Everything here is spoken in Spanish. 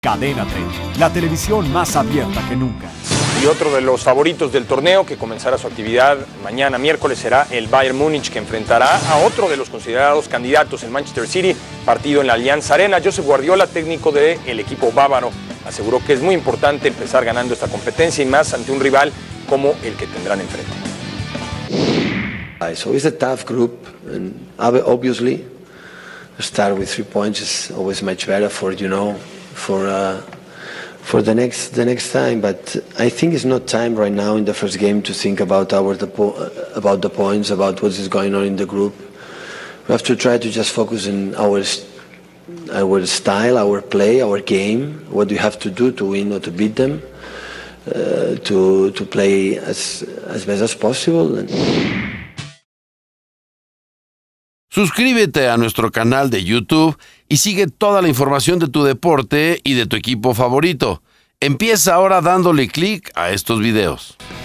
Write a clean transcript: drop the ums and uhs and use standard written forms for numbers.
Cadena 30, la televisión más abierta que nunca. Y otro de los favoritos del torneo que comenzará su actividad mañana miércoles será el Bayern Múnich, que enfrentará a otro de los considerados candidatos, el Manchester City, partido en la Allianz Arena. Josep Guardiola, técnico del equipo bávaro, aseguró que es muy importante empezar ganando esta competencia y más ante un rival como el que tendrán enfrente. So it's a tough group, and obviously start with 3 points is always much better for the next time. But I think it's not time right now in the first game to think about the points, about what is going on in the group. We have to try to just focus on our style, our play, our game, what we have to do to win or to beat them, to play as best as possible. Suscríbete a nuestro canal de YouTube y sigue toda la información de tu deporte y de tu equipo favorito. Empieza ahora dándole clic a estos videos.